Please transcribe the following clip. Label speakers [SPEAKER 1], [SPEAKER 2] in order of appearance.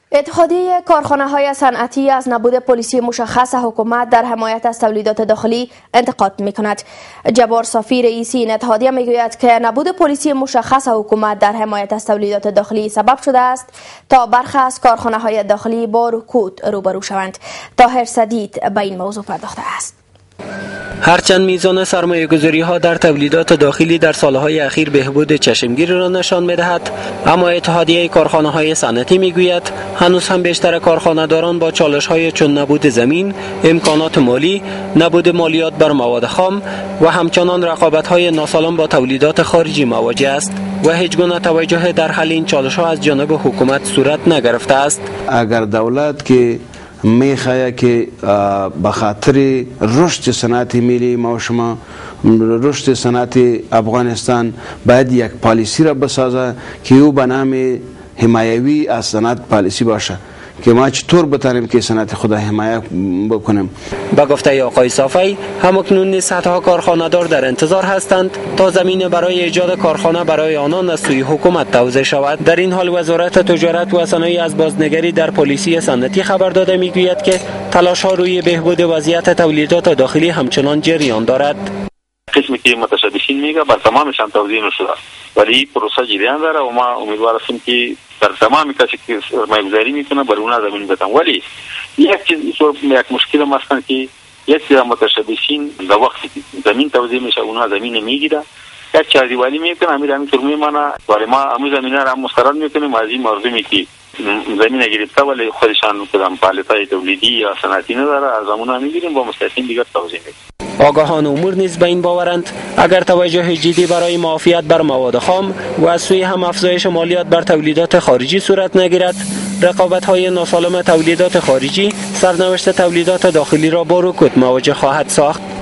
[SPEAKER 1] اتحادیه کارخانه‌های صنعتی از نبود پلیسی مشخص حکومت در حمایت از تولیدات داخلی انتقاد می‌کند. جبار صافی رئیس این اتحادیه می‌گوید که نبود پلیسی مشخص حکومت در حمایت از تولیدات داخلی سبب شده است تا برخی از کارخانه‌های داخلی با رکود روبرو شوند. طاهر سدید به این موضوع پرداخته است.
[SPEAKER 2] هرچند میزان سرمایه‌گذاری ها در تولیدات داخلی در سالهای اخیر بهبود چشمگیر را نشان می‌دهد، اما اتحادیه کارخانه‌های صنعتی می‌گوید هنوز هم بیشتر کارخانه‌داران با چالش‌های چون نبود زمین، امکانات مالی، نبود مالیات بر مواد خام و همچنان رقابت‌های ناسالم با تولیدات خارجی مواجه است و هیچ گونه توجه در حل این چالش‌ها از جانب حکومت صورت نگرفته است.
[SPEAKER 3] اگر دولت که میخواه که به خاطر رشد صنعت ملی ما و شما، رشد صنعت افغانستان باید یک پالیسی را بسازه که او به نام حمایوی از صنعت پالیسی باشه که ما چطور بتانیم که صنعت خود حمایت بکنیم.
[SPEAKER 2] با گفته آقای صافی، همکنون نیز صدها کارخانه‌دار در انتظار هستند تا زمین برای ایجاد کارخانه برای آنان از سوی حکومت توزیع شود. در این حال وزارت تجارت و صنایع از بازنگری در پلیسی صنعتی خبر داده میگوید که تلاش‌ها روی بهبود وضعیت تولیدات داخلی همچنان جریان دارد.
[SPEAKER 4] قسمی که متشابهین میگه بر تمامشان توزیع نشده، ولی پروسه جریان داره و ما امیدوار هستیم که در تمام کسی که سرمایه‌گذاری میکنه بر اونها زمین بدن. ولی یک چیز یک مشکل ما است که یک سری متشابهین در وقتی زمین توزیع میشه اونها زمین میگیره، یک چیزی ولی میکنه همینطور میمانه، ولی ما همون زمینه را مسترد میکنیم از این مردمی که زمین گرفته ولی خودشان کدام فعالیت‌های تولیدی یا صنعتی نداره از اونها میگیریم با مستحقین دیگر توزیع میکنیم.
[SPEAKER 2] آگاهان امور نیز به این باورند اگر توجه جدی برای معافیت بر مواد خام و از سوی هم افزایش مالیات بر تولیدات خارجی صورت نگیرد، رقابت‌های ناسالم تولیدات خارجی سرنوشت تولیدات داخلی را با رکود مواجه خواهد ساخت.